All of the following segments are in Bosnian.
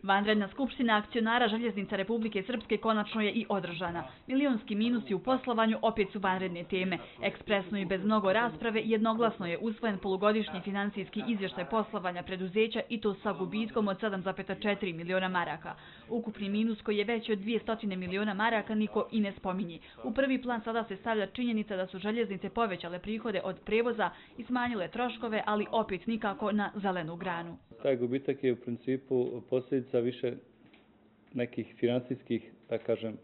Vanredna skupština akcionara Željeznica Republike Srpske konačno je i održana. Milionski minusi u poslovanju opet su vanredne teme. Ekspresno i bez mnogo rasprave jednoglasno je usvojen polugodišnji finansijski izvještaj poslovanja preduzeća i to sa gubitkom od 7,4 miliona maraka. Ukupni minus koji je veći od 200 miliona maraka niko i ne spominje. U prvi plan sada se stavlja činjenica da su željeznice povećale prihode od prevoza i smanjile troškove, ali opet nikako na zelenu granu. Taj gubitak je u principu posljedica više nekih finansijskih, da kažem,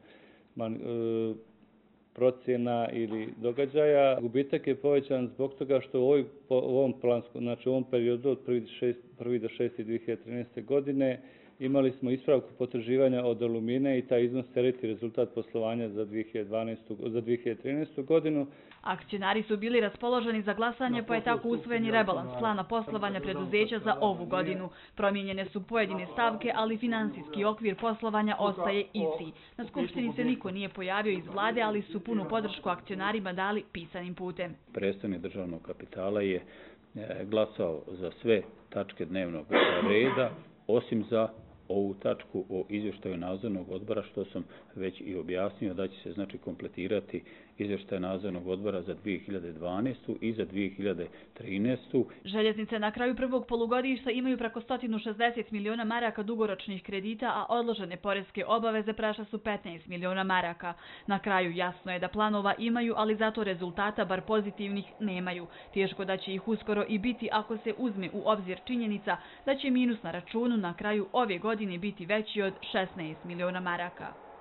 procjena ili događaja. Gubitak je povećan zbog toga što u ovom planskom, znači u ovom periodu od 1. do 6. 2013. godine imali smo ispravku potraživanja od Alumine i taj iznos tereti rezultat poslovanja za 2013. godinu. Akcionari su bili raspoloženi za glasanje, pa je tako usvojen i rebalans plana poslovanja preduzeća za ovu godinu. Promijenjene su pojedine stavke, ali finansijski okvir poslovanja ostaje isti. Na skupštini se niko nije pojavio iz vlade, ali su punu podršku akcionarima dali pisanim putem. Predstavnik državnog kapitala je glasao za sve tačke dnevnog reda, osim za ovu tačku o izvještaju nadzornog odbora, što sam već i objasnio da će se znači kompletirati izvještaj nadzornog odbora za 2012. i za 2013. Željeznice na kraju prvog polugodišta imaju preko 160 miliona maraka dugoročnih kredita, a odložene poreske obaveze prešle su 15 miliona maraka. Na kraju jasno je da planova imaju, ali zato rezultata, bar pozitivnih, nemaju. Teško da će ih uskoro i biti ako se uzme u obzir činjenica da će minus na računu na kraju ove godine biti veći od 16 miliona maraka.